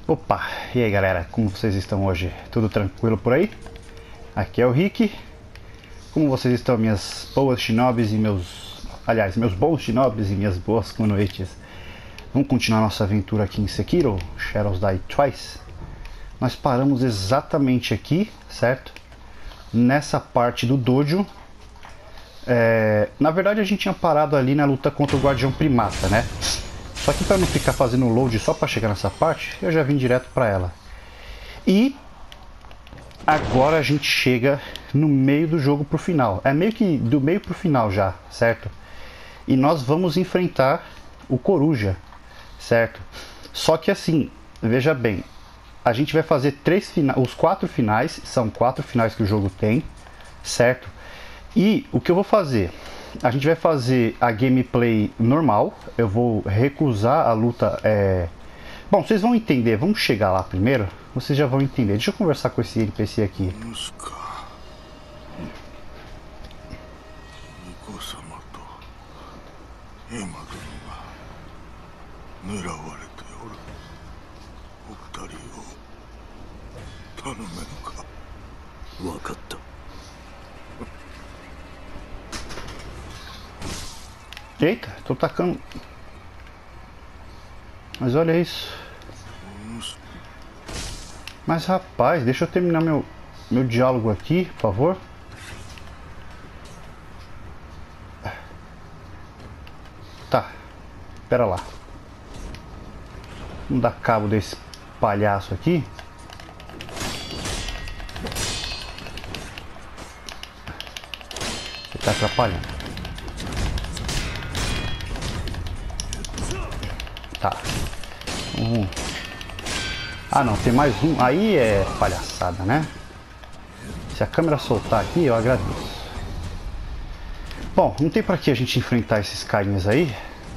Opa, e aí galera, como vocês estão hoje? Tudo tranquilo por aí? Aqui é o Rick. Como vocês estão, minhas boas shinobis e meus bons shinobis e minhas boas kunoichis? Vamos continuar nossa aventura aqui em Sekiro, Shadows Die Twice. Nós paramos exatamente aqui, certo? Nessa parte do dojo. Na verdade a gente tinha parado ali na luta contra o Guardião Primata, né? Só que para não ficar fazendo load só para chegar nessa parte, eu já vim direto para ela. E agora a gente chega no meio do jogo pro final. É meio que do meio pro final já, certo? E nós vamos enfrentar o Coruja, certo? Só que assim, veja bem, a gente vai fazer os 4 finais, são 4 finais que o jogo tem, certo? E o que eu vou fazer? A gente vai fazer a gameplay normal. Eu vou recusar a luta. Bom, vocês vão entender. Vamos chegar lá primeiro. Vocês já vão entender. Deixa eu conversar com esse NPC aqui. Eita, tô tacando. Mas olha isso. Mas rapaz, deixa eu terminar meu diálogo aqui, por favor. Tá, pera lá. Vamos dar cabo desse palhaço aqui. Ele tá atrapalhando. Tá. Ah não, tem mais um. Aí é palhaçada, né? Se a câmera soltar aqui, eu agradeço. Bom, não tem pra que a gente enfrentar esses carinhas aí.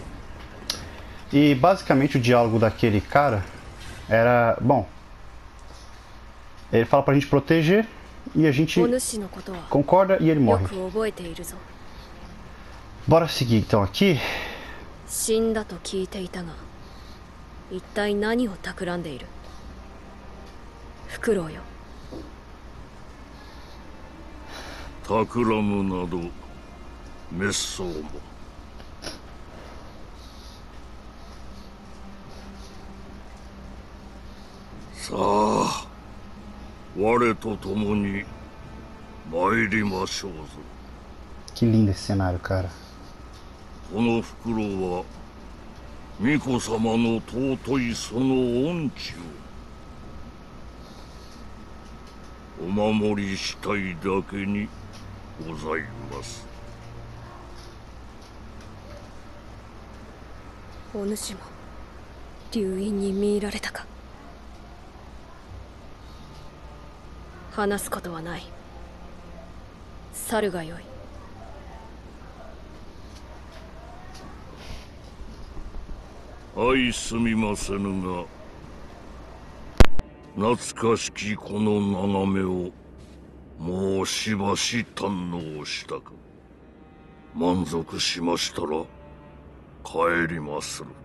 E basicamente o diálogo daquele cara era... Bom, ele fala pra gente proteger e a gente concorda e ele morre. Bora seguir então aqui. 死んだと聞いていたが、一体何を企んでいる？フクロウよ。 企むなど滅相も。さあ、我と共に参りましょうぞ。 Que lindo esse cenário, cara. このフクロウは巫女様の尊いその恩知をお守りしたいだけにございます。 お主も流因に見入られたか。話すことはない。去るがよい。 相すみませぬが懐かしきこの眺めをもうしばし堪能したか。満足しましたら帰りまする。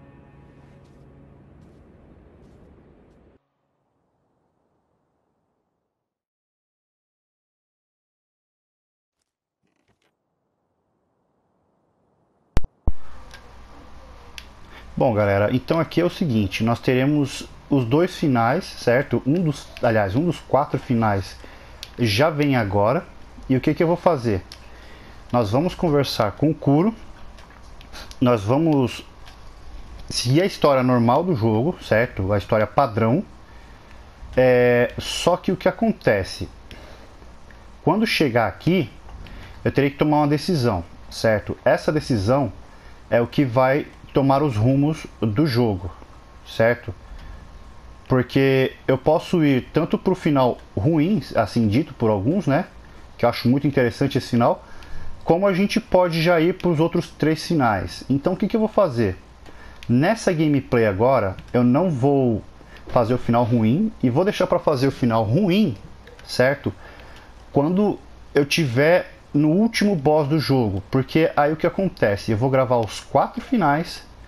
Bom, galera, então aqui é o seguinte, nós teremos os 2 finais, certo? Um dos 4 finais já vem agora. E o que eu vou fazer? Nós vamos conversar com o Kuro. Nós vamos seguir a história normal do jogo, certo? A história padrão. Só que o que acontece? Quando chegar aqui, eu terei que tomar uma decisão, certo? Essa decisão é o que vai tomar os rumos do jogo, certo? Porque eu posso ir tanto para o final ruim, assim dito por alguns, né? Que eu acho muito interessante esse final, como a gente pode já ir para os outros 3 finais. Então o que eu vou fazer? Nessa gameplay agora, eu não vou fazer o final ruim e vou deixar para fazer o final ruim, certo? Quando eu tiver no último boss do jogo, porque aí o que acontece? Eu vou gravar os 4 finais,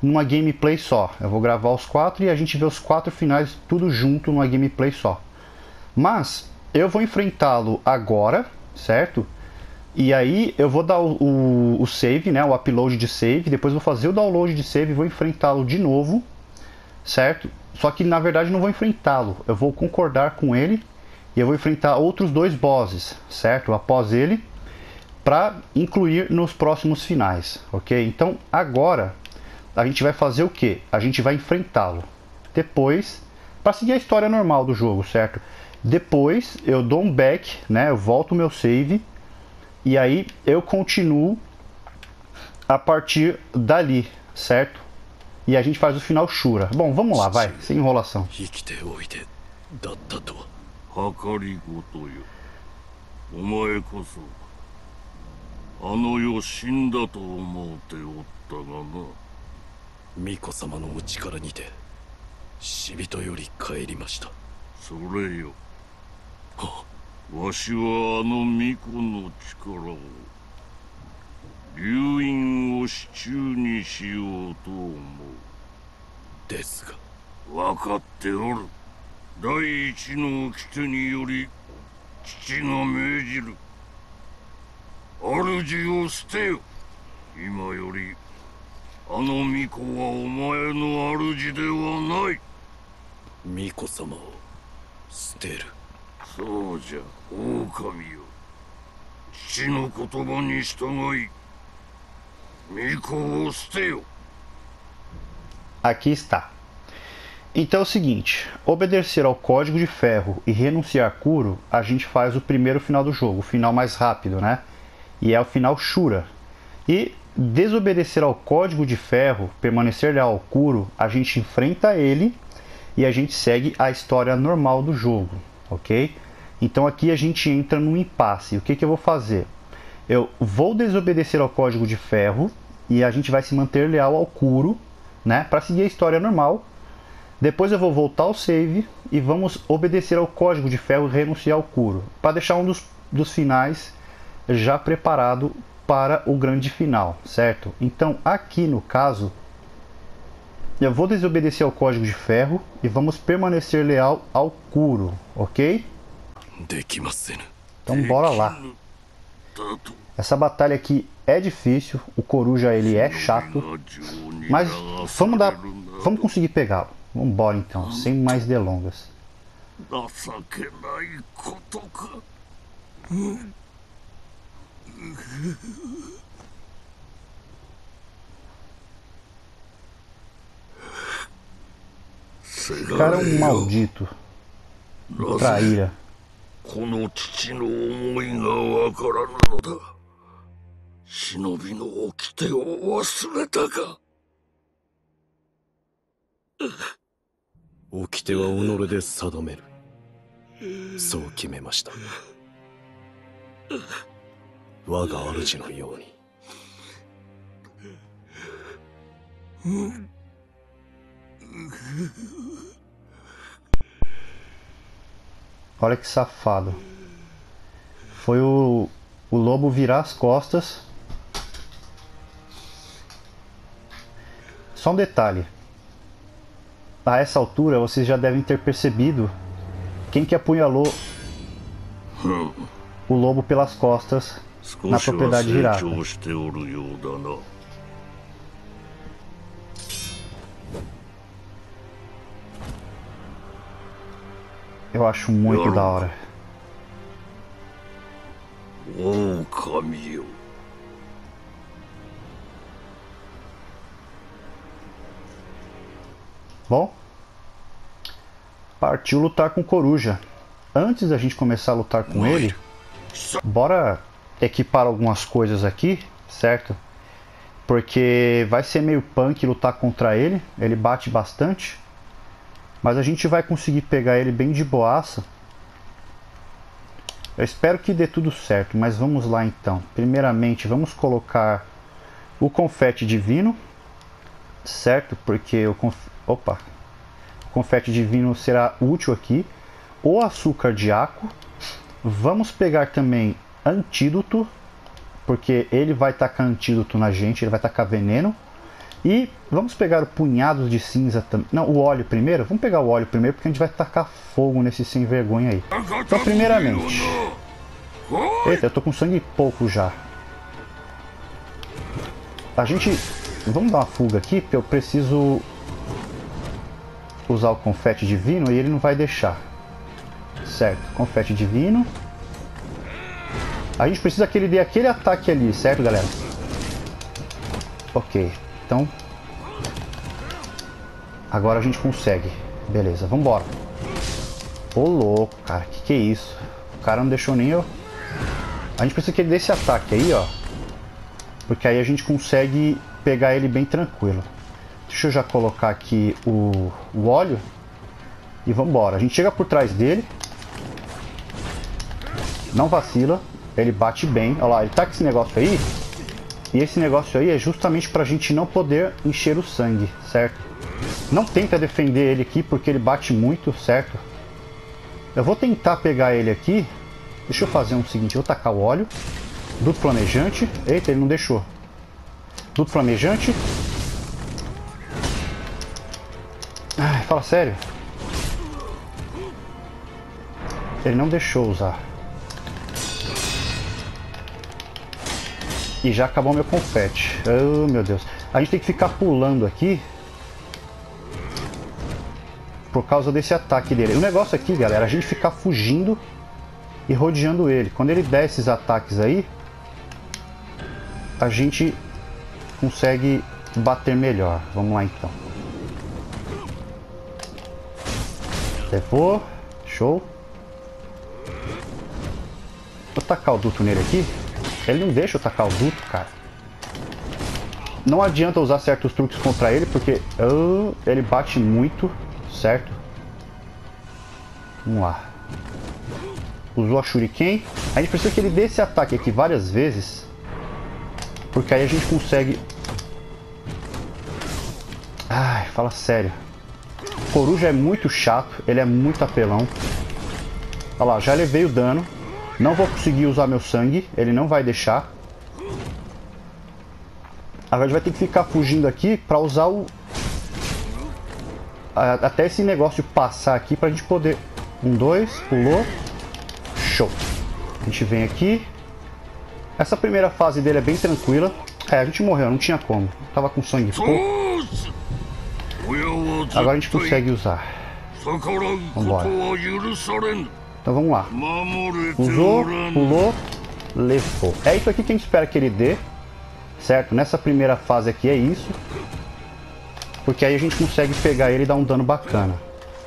numa gameplay só. Eu vou gravar os 4 e a gente vê os 4 finais tudo junto numa gameplay só. Mas eu vou enfrentá-lo agora, certo? E aí eu vou dar o save, né? O upload de save. Depois vou fazer o download de save e vou enfrentá-lo de novo, certo? Só que na verdade não vou enfrentá-lo. Eu vou concordar com ele e eu vou enfrentar outros 2 bosses, certo? Após ele, para incluir nos próximos finais, ok? Então agora a gente vai fazer o que? A gente vai enfrentá-lo. Depois, para seguir a história normal do jogo, certo? Depois eu dou um back, né? Eu volto o meu save e aí eu continuo a partir dali, certo? E a gente faz o final Shura. Bom, vamos lá, vai, sem enrolação. 計りごとよ。お前こそあの世死んだと思うておったがな。 巫女様のお力にて死人より帰りました。 それよ。わしはあの巫女の力を流因を手中にしようと思う。 ですが分かっておる。第一の掟により父が命じる。主を捨てよ。今よりあの巫女はお前の主ではない。 巫女様を捨てる。 そうじゃ、狼よ。父の言葉に従い巫女を捨てよ。 Aqui está. Então é o seguinte, obedecer ao código de ferro e renunciar a Kuro, a gente faz o primeiro final do jogo, o final mais rápido, né? E é o final Shura. E desobedecer ao código de ferro, permanecer leal ao Kuro, a gente enfrenta ele e a gente segue a história normal do jogo, ok? Então aqui a gente entra num impasse. O que eu vou fazer? Eu vou desobedecer ao código de ferro e a gente vai se manter leal ao Kuro, né? Para seguir a história normal. Depois eu vou voltar ao save e vamos obedecer ao código de ferro e renunciar ao Kuro, para deixar um dos finais já preparado para o grande final, certo? Então aqui no caso eu vou desobedecer ao código de ferro e vamos permanecer leal ao Kuro, ok? Então bora lá. Essa batalha aqui é difícil, o Coruja ele é chato, mas vamos conseguir pegá-lo. Vamos embora então, sem mais delongas. Esse cara é um maldito, um traíra. この父の思いがわからぬのだ。忍びの掟を忘れたか。 掟は己で定める。そう決めました。我が主のように。 Olha que safado. Foi o lobo virar as costas. Só um detalhe. A essa altura vocês já devem ter percebido quem que apunhalou o lobo pelas costas na propriedade Hirata. Eu acho muito da hora. Bom, partiu lutar com o Coruja. Antes da gente começar a lutar com ele, bora equipar algumas coisas aqui, certo? Porque vai ser meio punk lutar contra ele. Ele bate bastante. Mas a gente vai conseguir pegar ele bem de boaça. Eu espero que dê tudo certo, mas vamos lá então. Primeiramente vamos colocar o confete divino, certo? Porque o confete divino será útil aqui. O açúcar de Aku. Vamos pegar também antídoto, porque ele vai tacar antídoto na gente, ele vai tacar veneno. E vamos pegar o punhado de cinza também. Não, o óleo primeiro. Vamos pegar o óleo primeiro porque a gente vai tacar fogo nesse sem vergonha aí. Então, primeiramente... Eita, eu tô com sangue pouco já. A gente... Vamos dar uma fuga aqui, porque eu preciso usar o confete divino e ele não vai deixar. Certo, confete divino. A gente precisa que ele dê aquele ataque ali, certo, galera? Ok, então... Agora a gente consegue. Beleza, vambora. Ô louco, cara, que é isso? O cara não deixou nem eu... A gente precisa que ele dê esse ataque aí, ó. Porque aí a gente consegue pegar ele bem tranquilo. Deixa eu já colocar aqui o óleo. E vambora. A gente chega por trás dele. Não vacila. Ele bate bem. Olha lá, ele tá com esse negócio aí. E esse negócio aí é justamente pra gente não poder encher o sangue, certo? Não tenta defender ele aqui porque ele bate muito, certo? Eu vou tentar pegar ele aqui. Deixa eu fazer um seguinte. Eu vou tacar o óleo. Duto flamejante. Eita, ele não deixou. Duto flamejante. Ai, fala sério. Ele não deixou usar. E já acabou meu confete. Oh, meu Deus. A gente tem que ficar pulando aqui. Por causa desse ataque dele. O negócio aqui, galera, a gente ficar fugindo e rodeando ele. Quando ele der esses ataques aí, a gente consegue bater melhor. Vamos lá então. Levou. Show. Vou tacar o duto nele aqui. Ele não deixa eu tacar o duto, cara. Não adianta usar certos truques contra ele, porque ele bate muito, certo? Vamos lá. Usou a Shuriken. A gente precisa que ele dê esse ataque aqui várias vezes, porque aí a gente consegue... Ai, fala sério. O Coruja é muito chato, ele é muito apelão. Olha lá, já levei o dano. Não vou conseguir usar meu sangue, ele não vai deixar. Agora a gente vai ter que ficar fugindo aqui pra usar o... Até esse negócio de passar aqui pra gente poder... 1, 2, pulou. Show. A gente vem aqui. Essa primeira fase dele é bem tranquila. É, a gente morreu, não tinha como. Tava com sangue pouco. Agora a gente consegue usar. Vambora. Então vamos lá. Usou, pulou, levou. É isso aqui que a gente espera que ele dê. Certo? Nessa primeira fase aqui é isso. Porque aí a gente consegue pegar ele e dar um dano bacana.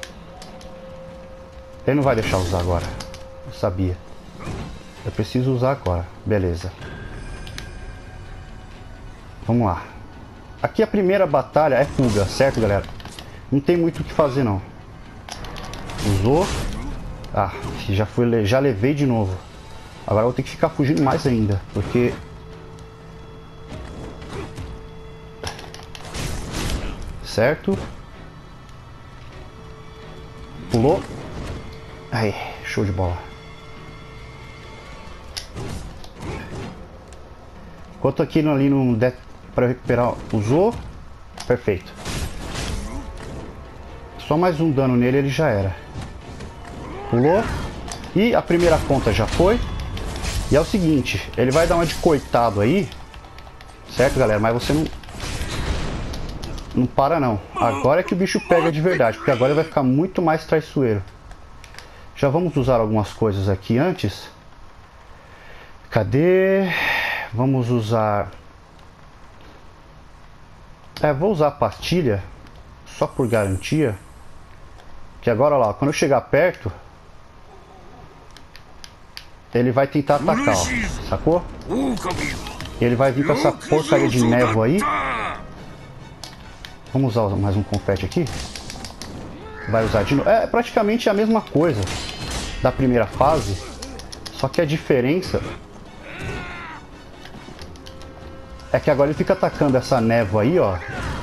Ele não vai deixar usar agora. Eu sabia. Eu preciso usar agora. Beleza. Vamos lá. Aqui a primeira batalha é fuga, certo, galera? Não tem muito o que fazer, não. Usou. Ah, já levei de novo. Agora eu vou ter que ficar fugindo mais ainda, porque... Certo. Pulou. Aí, show de bola. Enquanto aqui ali não der para recuperar, usou. Perfeito. Só mais um dano nele, ele já era. Pulou. E a primeira conta já foi. E é o seguinte, ele vai dar uma de coitado aí. Certo, galera? Mas você não para não. Agora é que o bicho pega de verdade, porque agora ele vai ficar muito mais traiçoeiro. Já vamos usar algumas coisas aqui antes. Cadê? Vamos usar... vou usar a pastilha, só por garantia. Que agora lá, quando eu chegar perto, ele vai tentar atacar, ó. Sacou? Ele vai vir com essa porcaria de névoa aí. Vamos usar mais um confete aqui. Vai usar de novo. É praticamente a mesma coisa da primeira fase. Só que a diferença é que agora ele fica atacando essa névoa aí, ó.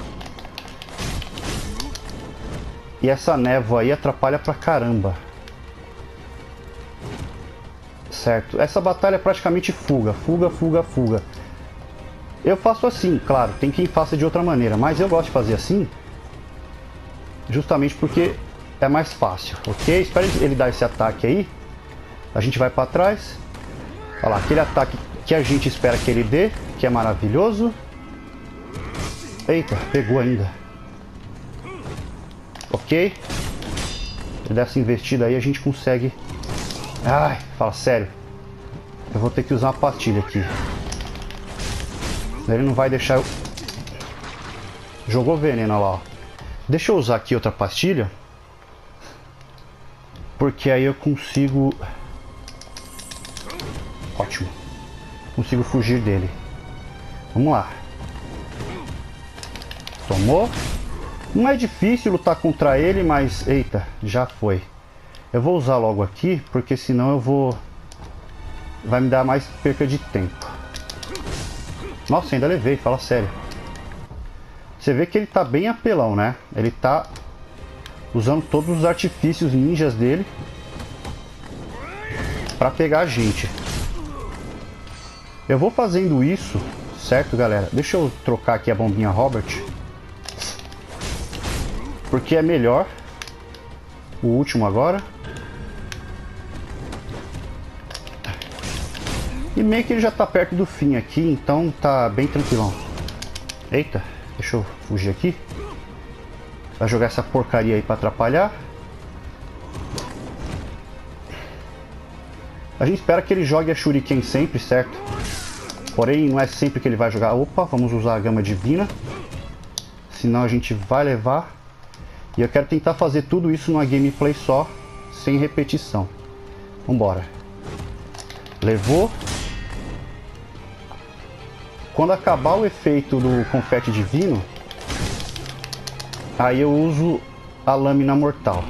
E essa névoa aí atrapalha pra caramba. Certo? Essa batalha é praticamente fuga. Fuga, fuga, fuga. Eu faço assim, claro, tem quem faça de outra maneira, mas eu gosto de fazer assim, justamente porque é mais fácil, ok? Espera ele dar esse ataque aí, a gente vai para trás, olha lá, aquele ataque que a gente espera que ele dê, que é maravilhoso. Eita, pegou ainda. Ok? Dessa investida aí a gente consegue... Ai, fala sério. Eu vou ter que usar uma pastilha aqui. Ele não vai deixar eu... Jogou veneno lá, ó. Deixa eu usar aqui outra pastilha. Porque aí eu consigo... Ótimo. Consigo fugir dele. Vamos lá. Tomou. Não é difícil lutar contra ele, mas... Eita, já foi. Eu vou usar logo aqui, porque senão eu vou... Vai me dar mais perca de tempo. Nossa, ainda levei, fala sério. Você vê que ele tá bem apelão, né? Ele tá usando todos os artifícios ninjas dele pra pegar a gente. Eu vou fazendo isso, certo, galera? Deixa eu trocar aqui a bombinha Robert, porque é melhor. O último agora. E meio que ele já tá perto do fim aqui, então tá bem tranquilão. Eita, deixa eu fugir aqui. Vai jogar essa porcaria aí pra atrapalhar. A gente espera que ele jogue a Shuriken sempre, certo? Porém, não é sempre que ele vai jogar. Opa, vamos usar a Gama Divina. Senão a gente vai levar. E eu quero tentar fazer tudo isso numa gameplay só, sem repetição. Vambora. Levou. Quando acabar o efeito do confete divino, aí eu uso a lâmina mortal.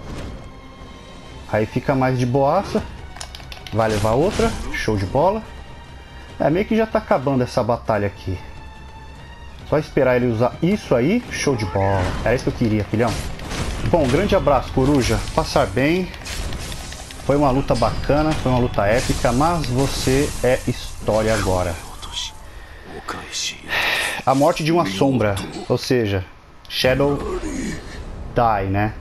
Aí fica mais de boaça. Vai levar outra. Show de bola. É, meio que já tá acabando essa batalha aqui. Só esperar ele usar isso aí. Show de bola. Era isso que eu queria, filhão. Bom, grande abraço, coruja. Passar bem. Foi uma luta bacana, foi uma luta épica, mas você é história agora. A morte de uma sombra, ou seja, Shadow Die, né?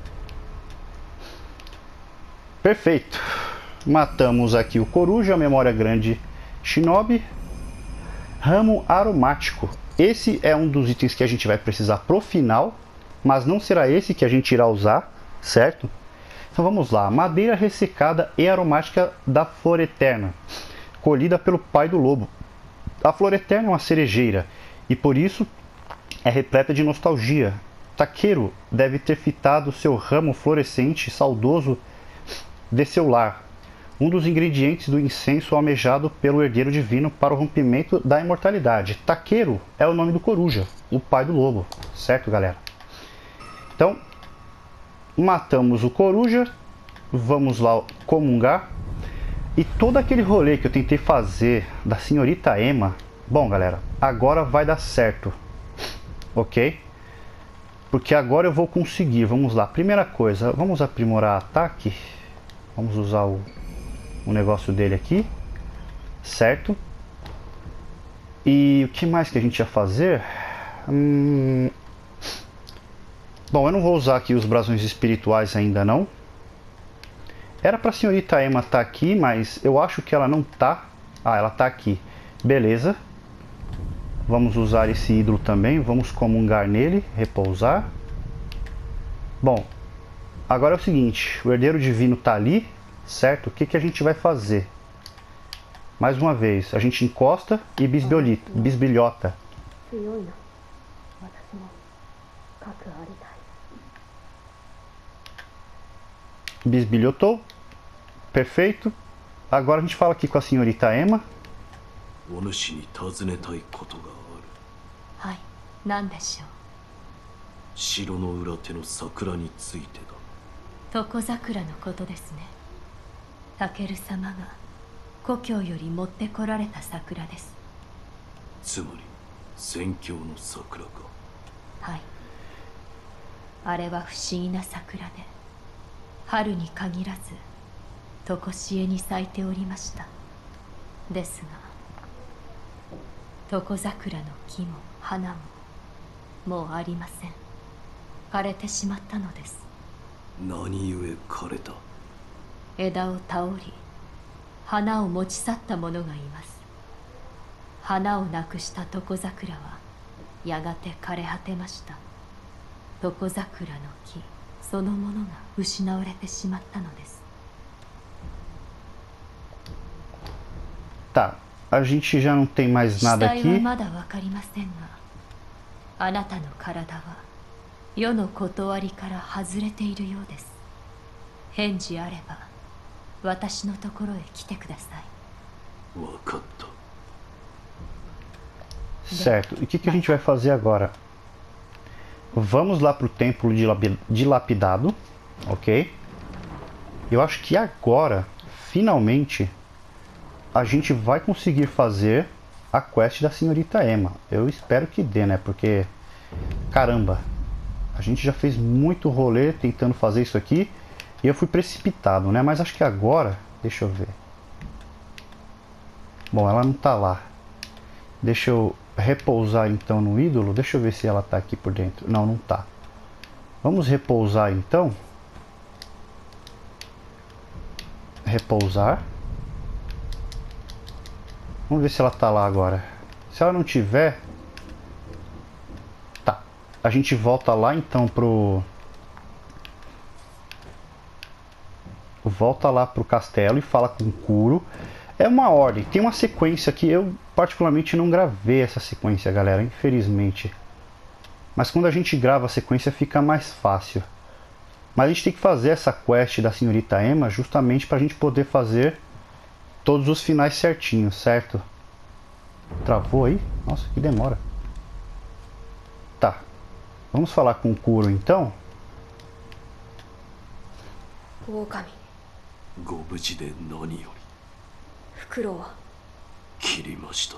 Perfeito. Matamos aqui o coruja, memória grande Shinobi. Ramo aromático. Esse é um dos itens que a gente vai precisar pro final, mas não será esse que a gente irá usar, certo? Então vamos lá. Madeira ressecada e aromática da Flor Eterna, colhida pelo pai do lobo. A Flor Eterna é uma cerejeira e por isso é repleta de nostalgia. Takeru deve ter fitado seu ramo florescente saudoso de seu lar, um dos ingredientes do incenso almejado pelo herdeiro divino para o rompimento da imortalidade. Takeru é o nome do coruja, o pai do lobo, certo, galera? Então, matamos o coruja, vamos lá comungar. E todo aquele rolê que eu tentei fazer da senhorita Emma, bom, galera, agora vai dar certo, ok? Porque agora eu vou conseguir. Vamos lá, primeira coisa, vamos aprimorar ataque. Vamos usar o negócio dele aqui, certo? E o que mais que a gente ia fazer? Bom, eu não vou usar aqui os brasões espirituais ainda não. Era pra senhorita Emma estar aqui, mas eu acho que ela não tá. Ah, ela tá aqui. Beleza. Vamos usar esse ídolo também. Vamos comungar nele, repousar. Bom, agora é o seguinte. O herdeiro divino tá ali, certo? O que que a gente vai fazer? Mais uma vez, a gente encosta e bisbilhota. Bisbilhotou. Perfeito. Agora a gente fala aqui com a senhorita Emma. 床桜の木も花ももうありません。枯れてしまったのです。 何故枯れた？ 枝を倒り花を持ち去った者がいます。花をなくした床桜はやがて枯れ果てました。床桜の木そのものが失われてしまったのです。 Tá, a gente já não tem mais 死 nada 体は aqui. まだわかりませんが、あなたの体は世の断りから外れているようです。返事あれば私のところへ来てください。 わかった。 Certo, e o que a gente vai fazer agora? Vamos lá pro templo dilapidado, ok? Eu acho que agora, finalmente, a gente vai conseguir fazer a quest da senhorita Emma. Eu espero que dê, né? Porque, caramba, a gente já fez muito rolê tentando fazer isso aqui e eu fui precipitado, né? Mas acho que agora, deixa eu ver. Bom, ela não tá lá. Deixa eu repousar então no ídolo. Deixa eu ver se ela tá aqui por dentro. Não, não tá. Vamos repousar então. Repousar. Vamos ver se ela tá lá agora. Se ela não tiver... Tá. A gente volta lá então pro... Volta lá pro castelo e fala com o Kuro. É uma ordem. Tem uma sequência que eu particularmente não gravei essa sequência, galera. Infelizmente. Mas quando a gente grava a sequência fica mais fácil. Mas a gente tem que fazer essa quest da senhorita Emma justamente pra gente poder fazer... todos os finais certinhos, certo? Travou aí? Nossa, que demora. Tá. Vamos falar com o Kuro então. 狼、 ご無事で何より。 フクロウは切りました。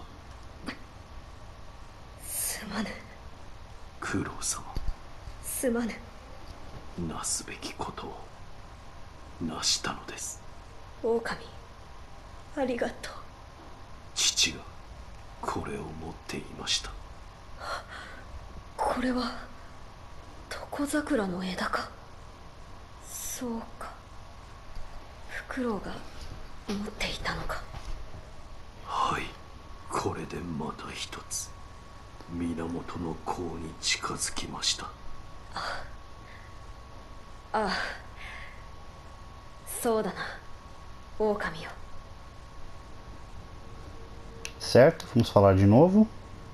すまぬ。 九郎様、 すまぬ。 なすべきことをなしたのです。 狼、ありがとう。 父がこれを持っていました。 これは床桜の枝か。そうか、フクロウが持っていたのか。 はい、これでまた一つ源の甲に近づきました。 ああ、そうだな、狼よ。 Certo, vamos falar de novo.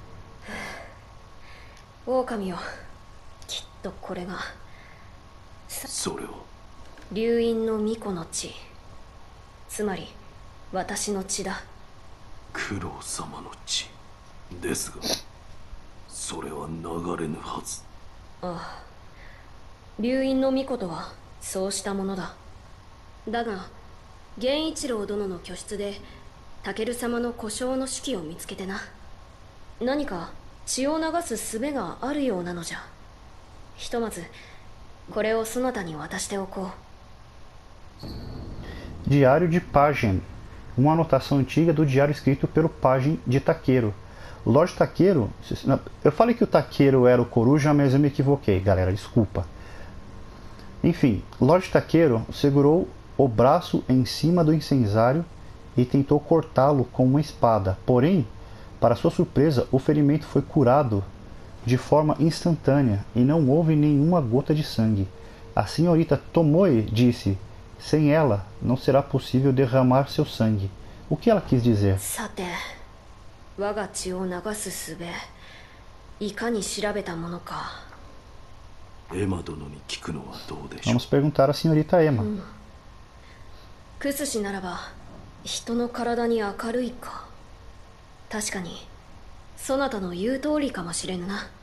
狼よ、きっとこれがそれを流院の巫女の血、つまり私の血だ。 九郎様の血ですが、それは流れぬはず。 ああ、流院の巫女とはそうしたものだ。だが源一郎殿の居室でタケル様の故障の手記を見つけてな。何か血を流す術があるようなのじゃ。ひとまずこれをそなたに渡しておこう。 Diário de Pajem. Uma anotação antiga do diário escrito pelo Pajem de Taqueiro. Lorde Taqueiro... Eu falei que o Taqueiro era o Coruja, mas eu me equivoquei, galera. Desculpa. Enfim, Lorde Taqueiro segurou o braço em cima do incensário e tentou cortá-lo com uma espada. Porém, para sua surpresa, o ferimento foi curado de forma instantânea e não houve nenhuma gota de sangue. A senhorita Tomoe disse: sem ela, não será possível derramar seu sangue. O que ela quis dizer? さて、我が血を流す術、いかに調べたものか。 エマ殿に聞くのはどうでしょう。 Vamos perguntar à senhorita Emma. クスシならば人の体に明るいか。確かにそなたの言う通りかもしれぬな。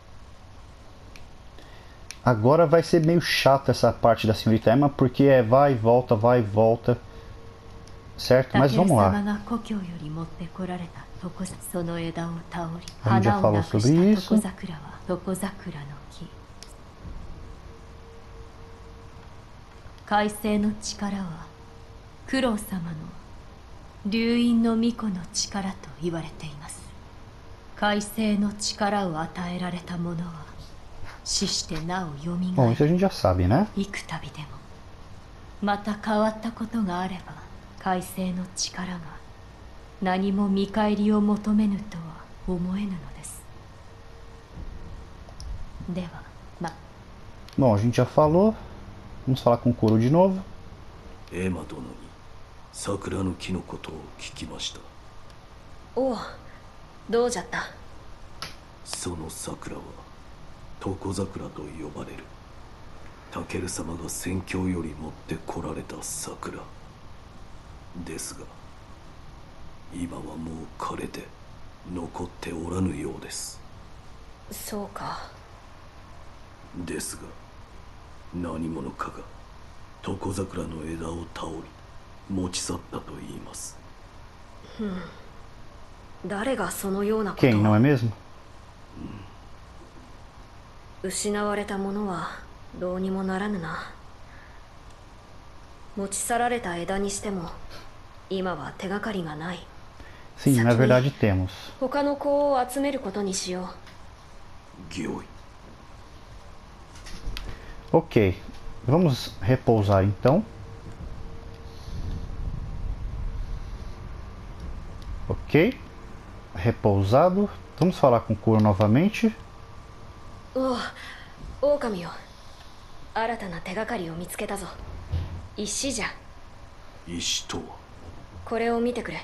Agora vai ser meio chato essa parte da senhorita Emma, porque é vai e volta, vai e volta. Certo? Mas vamos lá. A gente já falou sobre isso. 改正の力は九郎様の流院の巫女の力と言われています。 快晴の力を与えられた者は死してなおよみ Bom, が isso a gente já sabe, né? 幾度でもまた変わったことがあれば快晴の力が何も見返りを求めぬとは思えぬのです。ではま Bom, a gente já falou. Vamos falar com o Kuro de novo. エマ殿に桜の木のことを聞きました。 おう、どうじゃった。 その桜は床桜と呼ばれる。タケル様が戦況より持ってこられた桜ですが、今はもう枯れて残っておらぬようです。 そうか。 ですが何者かが床桜の枝を倒り持ち去ったと言います。 誰がそのようなことを。 Quem, não é mesmo? 失われたものはどうにもならぬな。持ち去られた枝にしても今は手がかりがない。 Sim, na verdade temos. 他の子を集めることにしよう。 御意。 Ok, vamos repousar então. Ok, repousado. Vamos falar com o Kuro novamente. おう、狼よ。新たな手がかりを見つけたぞ。石じゃ。 石とは。 これを見てくれ。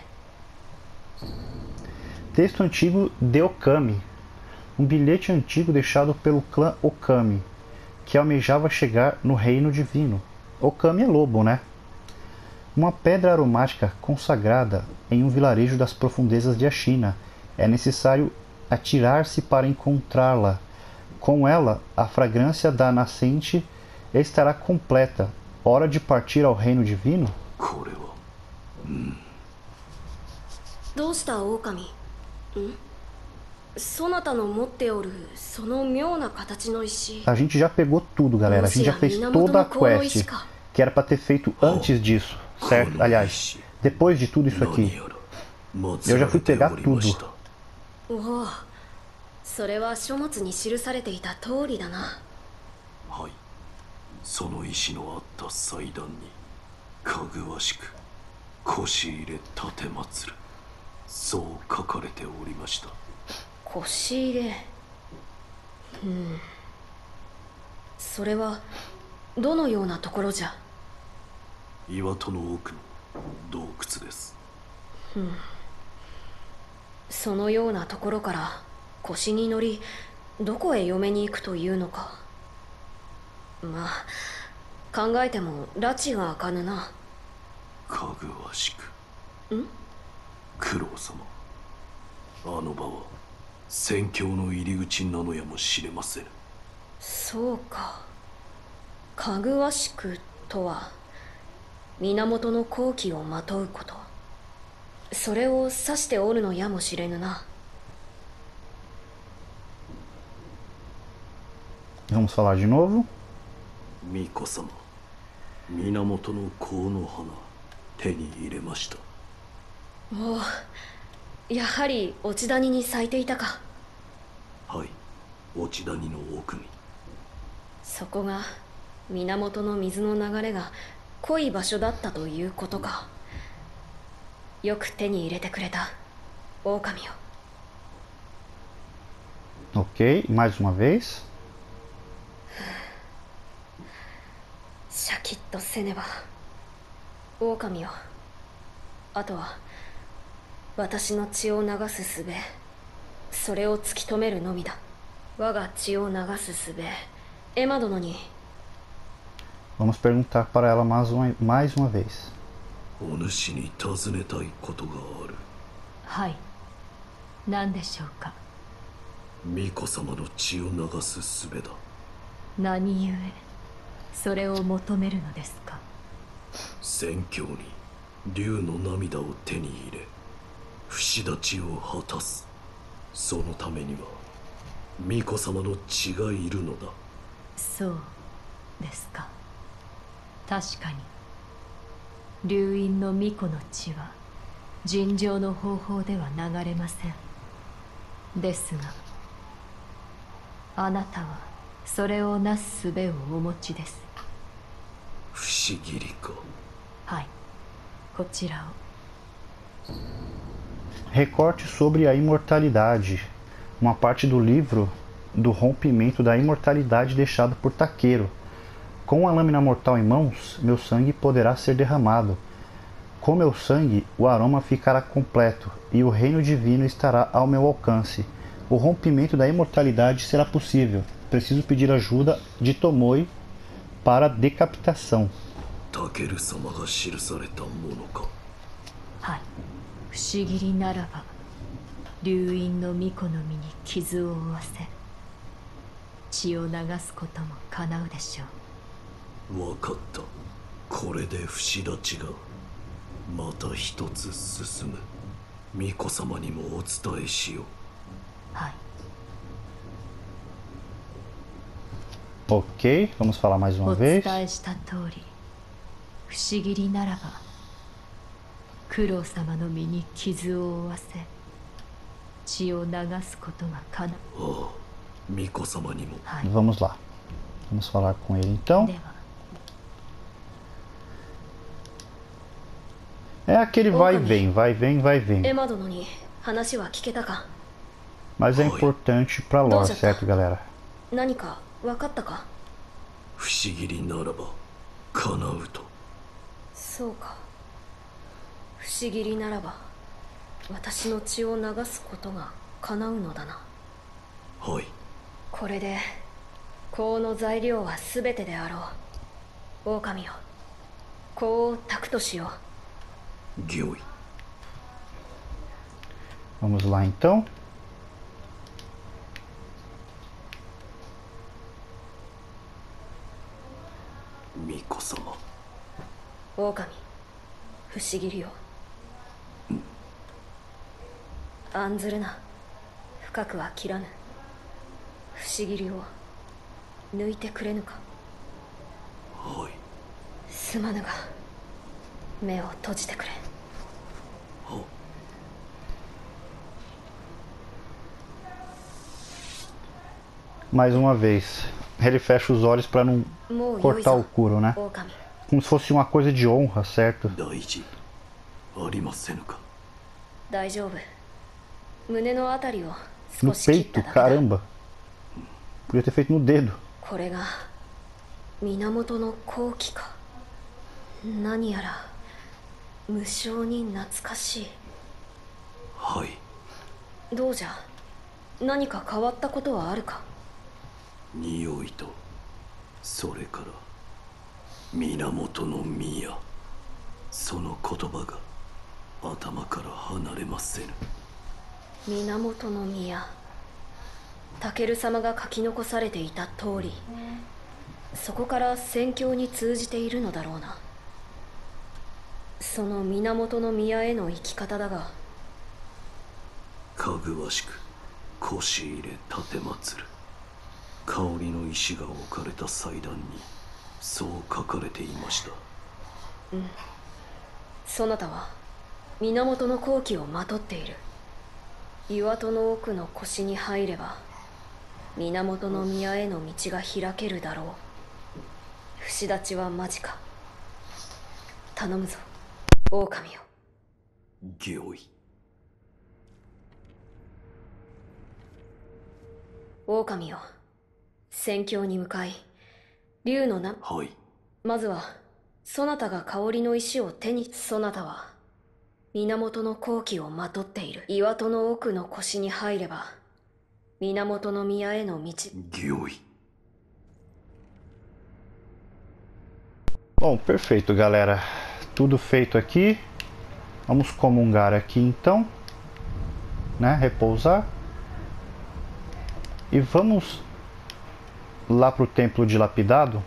Texto antigo de Okami. Um bilhete antigo deixado pelo clã Okami, que almejava chegar no reino divino. Okami é lobo, né? Uma pedra aromática consagrada em um vilarejo das profundezas de Ashina. É necessário atirar-se para encontrá-la. Com ela, a fragrância da nascente estará completa. Hora de partir ao reino divino? これは。 どうした狼？そなたの持っておるその妙な形の石。 A gente já pegou tudo, galera. A gente já fez toda a quest que era para ter feito antes disso, certo? Aliás, depois de tudo isso aqui, eu já fui pegar tudo. おお、それは書物に記されていた通りだな。 はい、その石のあった祭壇にかぐわしく腰入れ立てまつる、そう書かれておりました。 腰入れ。それはどのようなところじゃ。 岩戸の奥の洞窟です。 そのようなところから腰に乗りどこへ嫁に行くというのか。まあ考えても拉致が開かぬな。 かぐわしく。九郎様、あの場は戦況の入り口なのやもしれません。 そうか。かぐわしくとは源の好機をまとうこと。それを指しておるのやもしれぬな。 Vamos falar de novo. 巫女様、源の香の花手に入れました。 おお、やはり落ち谷に咲いていたか。 はい、落ち谷の奥に。 そこが源の水の流れが濃い場所だったということか。よく手に入れてくれた、狼よ。 Ok, mais uma vez. シャキッとせねば。狼よ。あとは私の血を流す術、それを突き止めるのみだ。我が血を流す術、エマ殿に。 Vamos perguntar para ela mais uma vez. お主に尋ねたいことがある。 はい、何でしょうか。 巫女様の血を流す術だ。 何故それを求めるのですか。 戦況に竜の涙を手に入れ不死立ちを果たす。そのためには巫女様の血がいるのだ。 そうですか。確かに流院の巫女の血は尋常の方法では流れません。 ですがあなたはそれをなす術をお持ちです。 不思議りか。 はい、こちらを。 Recorte sobre a imortalidade. Uma parte do livro do rompimento da imortalidade deixado por Takeru. Com a lâmina mortal em mãos, meu sangue poderá ser derramado. Com meu sangue, o aroma ficará completo e o reino divino estará ao meu alcance. O rompimento da imortalidade será possível. Preciso pedir ajuda de Tomoe para decapitação. Takeru-samaが記されたものか。 はい、不思議りならば流因の巫女の身に傷を負わせ血を流すことも叶うでしょう。 わかった。これで不死立ちがまた一つ進む。巫女様にもお伝えしよう。 はい。 Ok, vamos falar mais uma お vez. 伝えした通り、不思議りならば九郎様の身に傷を負わせ血を流すことが叶う。 ああ、巫女様にも。 はい。 Vamos lá. Vamos falar com ele então. では É aquele vai e vem, vai e vem, vai e vem. エマ殿に話は聞けたか？ Mas é importante pra lore, certo, galera? 何か分かったか？ 不思議りならば叶うと。 そうか。不思議りならば私の血を流すことが叶うのだな。 はい。 これで香の材料は全てであろう。狼よ、香を炊くとしよう。 御意。 Vamos lá então. 巫女様。 狼、不思議りよ。案ずるな。深くは切らぬ。不思議りを抜いてくれぬか。 はい。 すまぬが目を閉じてくれ。 Mais uma vez. Ele fecha os olhos pra não もう良い cortar o ぞ、 couro, né? 狼。 Como se fosse uma coisa de honra, certo? 大事ありませぬか。 大丈夫。胸のあたりを No 少し切った peito, だけだ。 caramba. Podia ter feito no dedo. これが源の好機か。何やら無性に懐かしい。 はい。 どうじゃ、何か変わったことはあるか？ 匂いと、それから源の宮。その言葉が頭から離れませぬ。 源の宮。タケル様が書き残されていた通り、そこから宣教に通じているのだろうな。その源の宮への生き方だが、 かぐわしく腰入れ立てまつる。香りの石が置かれた祭壇にそう書かれていました。 そなたは源の好機をまとっている。岩戸の奥の腰に入れば源の宮への道が開けるだろう。不死立ちは間近。頼むぞ、狼よ。 御意。 狼よ、宣教に向かい竜のな。 はい。 まずはそなたが香りの石を手に。そなたは源の好機をまとっている。岩戸の奥の腰に入れば源の宮への道。 御意。 Bom, perfeito, galera. Tudo feito aqui. Vamos comungar aqui então, né? Repousar. E vamos lá pro templo dilapidado.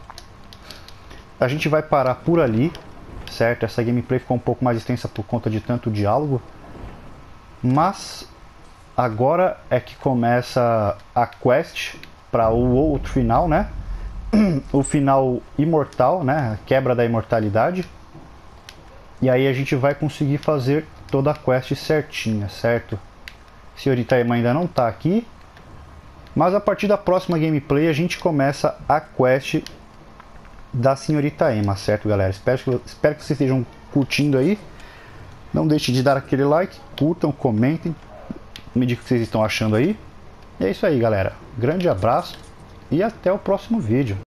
A gente vai parar por ali, certo? Essa gameplay ficou um pouco mais extensa por conta de tanto diálogo. Mas agora é que começa a quest para o outro final, né? O final imortal, né? A quebra da imortalidade. E aí a gente vai conseguir fazer toda a quest certinha, certo? Senhorita Emma ainda não está aqui. Mas a partir da próxima gameplay a gente começa a quest da Senhorita Emma, certo, galera? Espero que vocês estejam curtindo aí. Não deixe de dar aquele like, curtam, comentem, me digam o que vocês estão achando aí. E é isso aí, galera. Grande abraço e até o próximo vídeo.